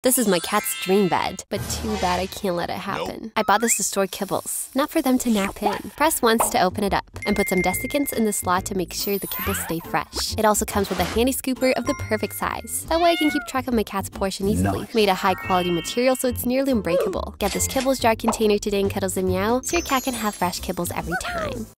This is my cat's dream bed, but too bad I can't let it happen. I bought this to store kibbles, not for them to nap in. Press once to open it up, and put some desiccants in the slot to make sure the kibbles stay fresh. It also comes with a handy scooper of the perfect size. That way I can keep track of my cat's portion easily. Made of high-quality material so it's nearly unbreakable. Get this kibbles jar container today in Cuddles and Meow so your cat can have fresh kibbles every time.